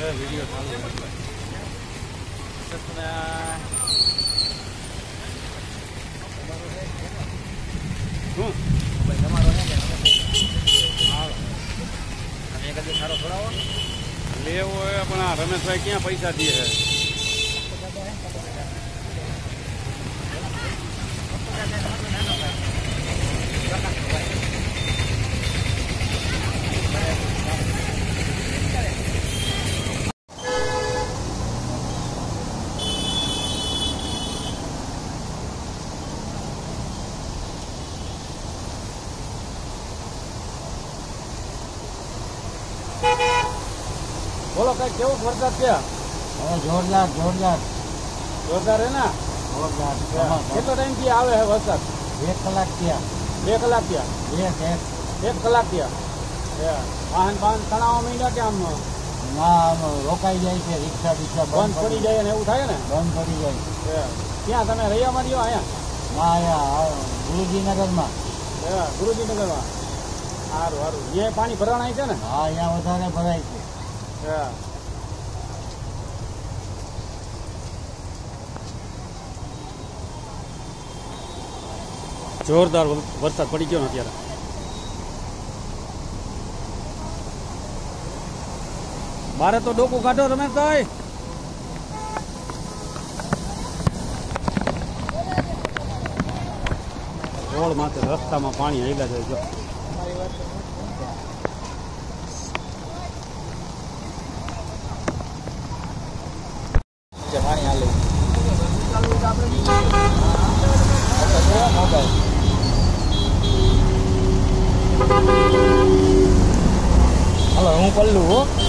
video चालू लेवो है अपना रमेश भाई क्या पैसा दिए है बोलो कई केव वरसाद क्या जोरदार जोरदार जोरदार है ना जोरदार कितना टाइम की आवे है वरसाद 1 कलाक किया 2 कलाक किया 1 कलाक किया वाहन वाहन तणाव महीना क्या हम ना आम रोकाई जाए છે રિક્ષા બિક્ષા બંધ પડી જાય ને એવું થાય ને બંધ પડી જાય ક્યાં તમે રૈયામાં રહ્યો અહીંયા ના અહીંયા ગુરુજીનગરમાં ગુરુજીનગરમાં સારું સારું એ પાણી ભરાણાય છે ને હા અહીંયા વધારે ભરાય છે જોરદાર વરસાદ પડી ગયો ને અત્યારે મારે તો ડોકું કાઢો રમેશભાઈ રોડ માથે રસ્તામાં પાણી હેલા જાય જો પાણી હાલે હલો હું પલ્લુ હો